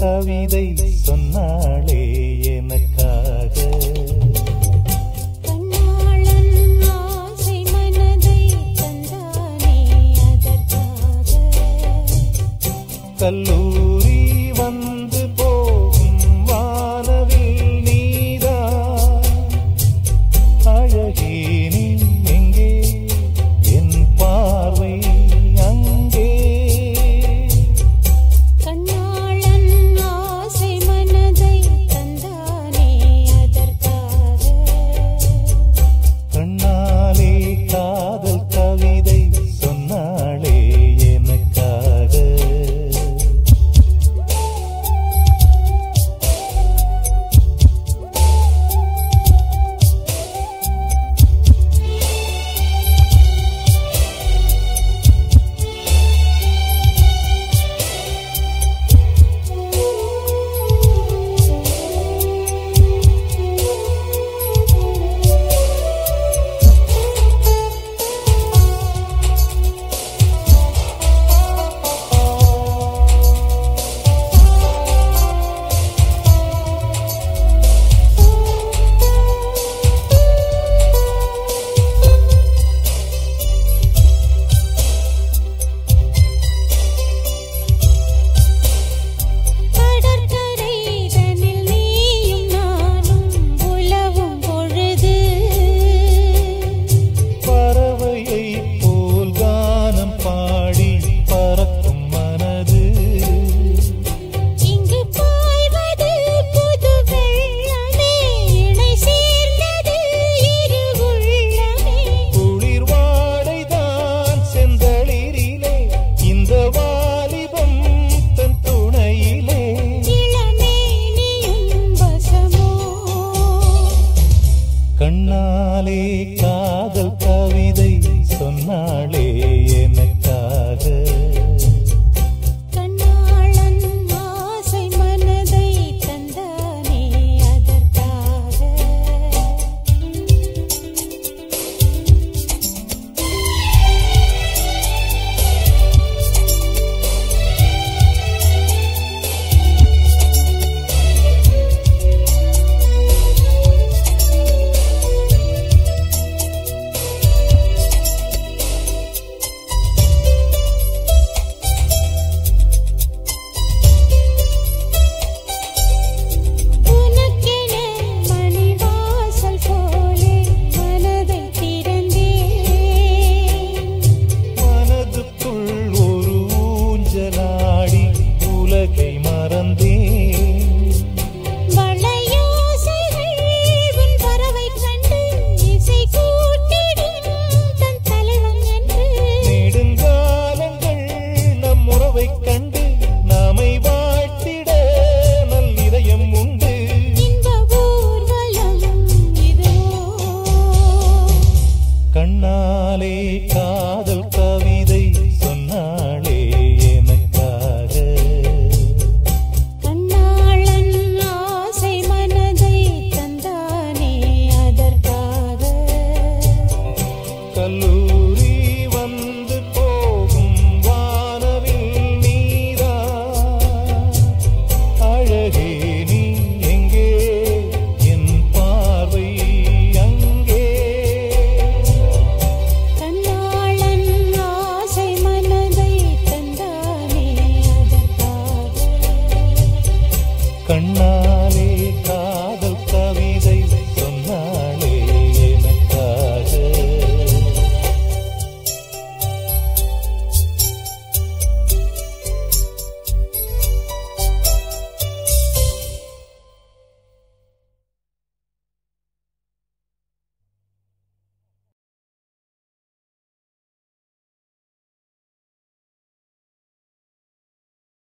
கவிதை சொன்னாளே எனக்காக. கண்ணாளன் ஆசை மனதை தந்தானே அதற்காக. கல்லூரி வந்து போகும் வானவில் நீதான் அழகே நீ எங்கே என் பார்வை அங்கே. கண்ணாளன் ஆசை மனதை தந்தானே அதற்காக. கண்ணாலே காதல் கவிதை சொன்னாளே எனக்காக. கண்ணாலே காதல் கவிதை சொன்னாளே எனக்காக. கண்ணாளன் ஆசை மனதை தந்தானே அதற்காக. கண்ணாலே காதல் கவிதை சொன்னாளே எனக்காக. கண்ணாளன் ஆசை மனதை தந்தானே அதற்காக. கல்லூரி வந்து போகும் வானவில் நீதான் அழகே நீ எங்கே என் பார்வை அங்கே. கண்ணாளன் ஆசை மனதை தந்தானே அதற்காக. கண்ணா